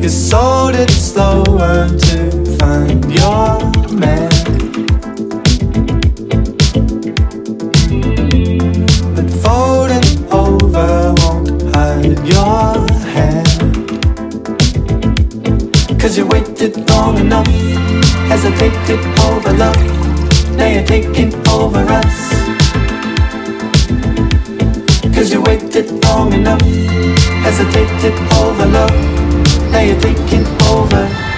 You sold it slower to find your man. But folding over won't hide your hand. 'Cause you waited long enough, hesitated over love. Now you're taking over us. 'Cause you waited long enough, hesitated over love. Now you're taking over